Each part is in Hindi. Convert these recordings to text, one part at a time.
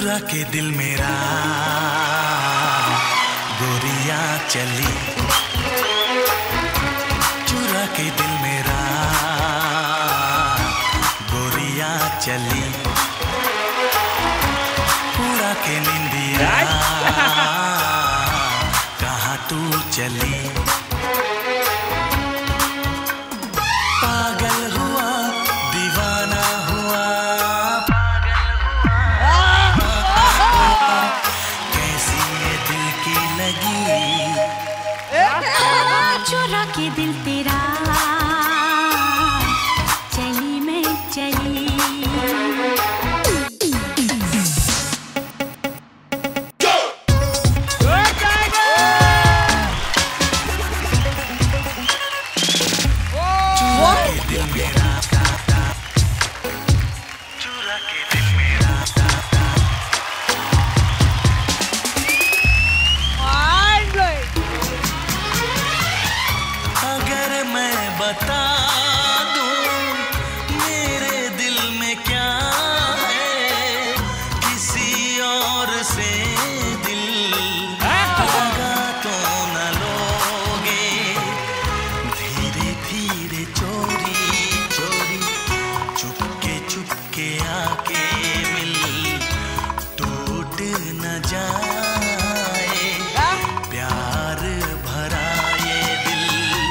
चुरा के दिल मेरा गोरियां चली, चुरा के दिल मेरा गोरियां चली, पूरा के निंदिया कहाँ तू चली। पागल हुआ दीवाना हुआ, कैसी ये दिल की लगी। चुरा के दिल तेरा चली मैं चली। बता दूं मेरे दिल में क्या है, किसी और से दिल लगा तो न लोगे। धीरे धीरे चोरी चोरी चुपके आके मिल, टूट न जाए प्यार भरा ये दिल।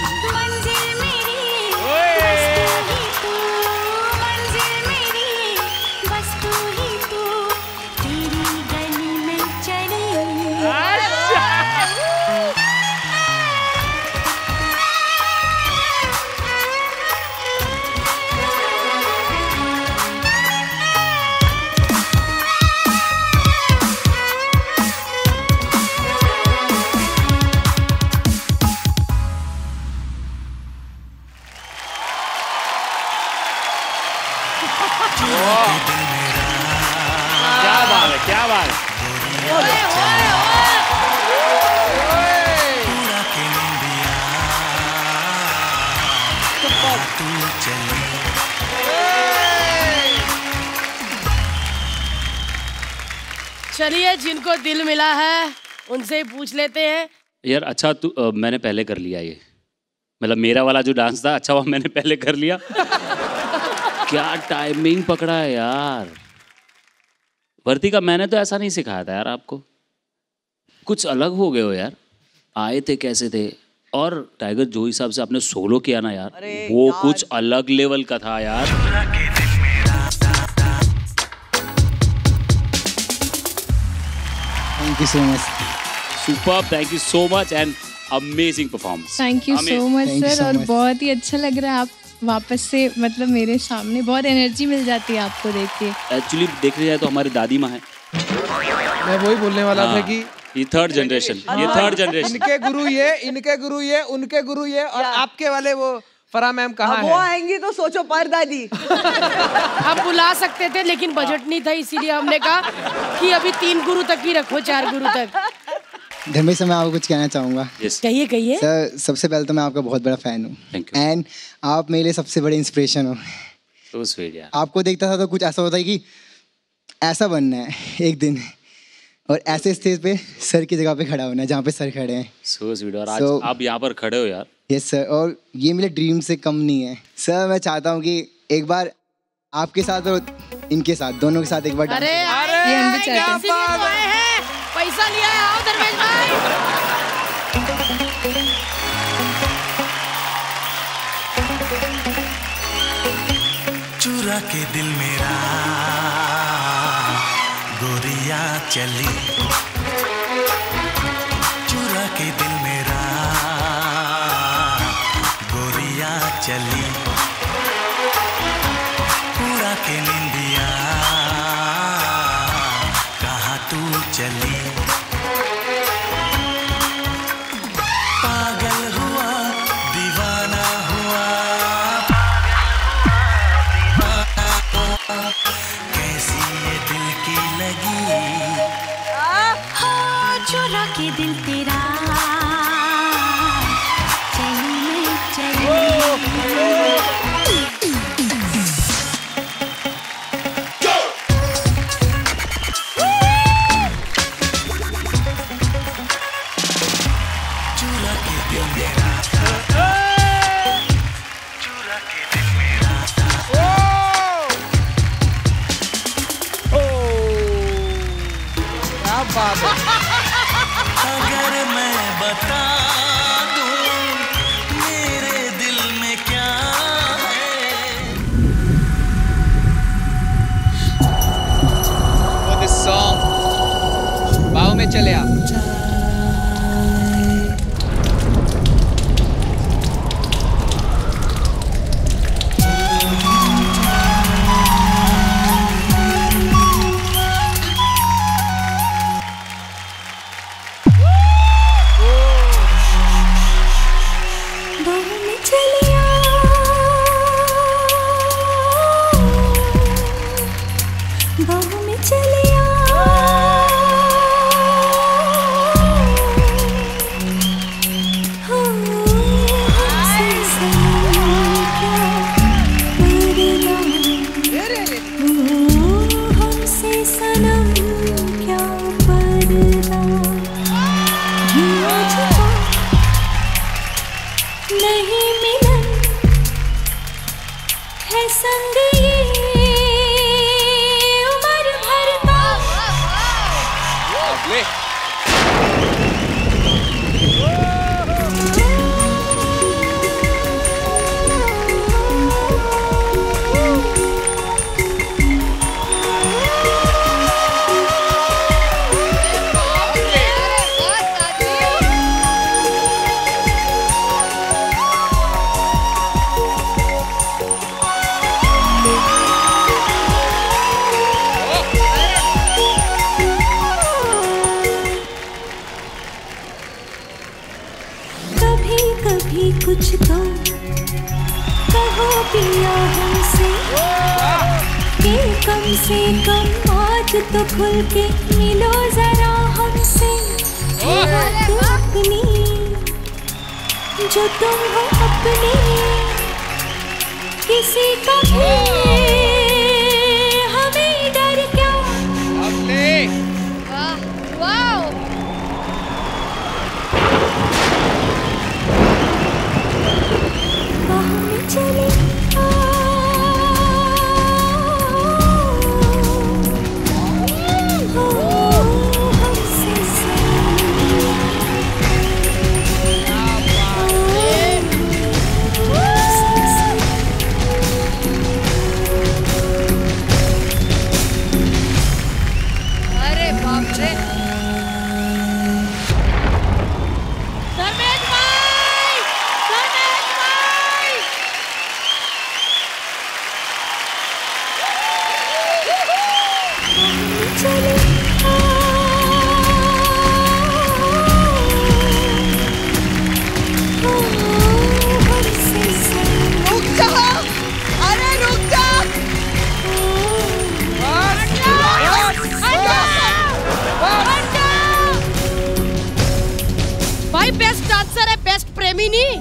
क्या बात है, क्या बात है। चलिए, जिनको दिल मिला है उनसे ही पूछ लेते हैं। यार अच्छा मैंने पहले कर लिया ये, मतलब मेरा वाला जो डांस था अच्छा वो मैंने पहले कर लिया। क्या टाइमिंग पकड़ा है यार। वर्तिका, मैंने तो ऐसा नहीं सिखाया था यार आपको, कुछ अलग हो गए हो यार। आए थे कैसे थे, और टाइगर जो हिसाब से आपने सोलो किया ना यार, वो यार कुछ अलग लेवल का था यार। Thank you so much. Super, thank you so much and amazing performance. Thank you so much sir, और बहुत ही अच्छा लग रहा है आप वापस से मतलब मेरे सामने, बहुत एनर्जी मिल जाती है आपको देख के। एक्चुअली देखने जाए तो हमारी दादी माँ है। मैं वही बोलने वाला था कि ये थर्ड जनरेशन, ये थर्ड जनरेशन। इनके गुरु ये, इनके गुरु ये, उनके गुरु ये, और आपके वाले वो फरा मैम कहाँ है? वो आएंगी तो सोचो पर दादी। हम बुला सकते थे लेकिन बजट नहीं था, इसीलिए हमने कहा कि अभी 3 गुरु तक ही रखो, 4 गुरु तक। धर्मेश सर, मैं आपको कुछ कहना चाहूँगा। कहिए कहिए। सर, सबसे पहले तो मैं आपका बहुत बड़ा फैन हूँ एंड आप मेरे लिए सबसे बड़े इंस्पिरेशन हो। तो स्वीट यार। आपको देखता था तो कुछ ऐसा होता है कि ऐसा बनना है एक दिन, और ऐसे स्टेज पे सर की जगह पे खड़ा होना है जहाँ पे सर खड़े हैं। So sweet. और आज आप यहाँ पर खड़े हो यार। यस सर, और ये मेरे ड्रीम से कम नहीं है सर। मैं चाहता हूँ कि एक बार आपके साथ और इनके साथ, दोनों के साथ एक बार। अरे ये हम भी चाहते हैं। पैसा लिया है, आओ धर्मेश भाई। चुरा के दिल मेरा गोरियां चली, चुरा के दिल मेरा गोरियां चली, पूरा के निंदिया कहाँ तू चली। पागल हुआ दीवाना हुआ, कैसी ये दिल की लगी। चुरा के दिल तेरा चली मैं चली। में चले आप। कुछ तो कहो पिया हमसे कि कम से कम आज तो खुल के मिलो जरा हमसे। अपनी जो तुम हो अपनी किसी का भी हमें डर क्या। चले अरे बाप रे बेस्ट डांसर है, बेस्ट प्रेमी नहीं।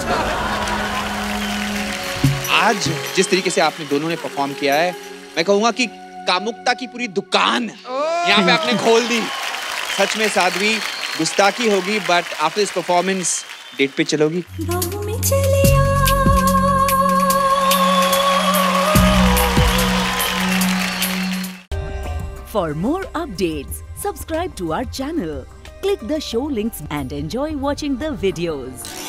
आज जिस तरीके से आपने दोनों ने परफॉर्म किया है, मैं कहूंगा कि कामुकता की पूरी दुकान यहाँ पे आपने खोल दी। सच में साध्वी, गुस्ताखी होगी but after this performance date पे चलोगी? For more updates, subscribe to our channel, click the show links and enjoy watching the videos.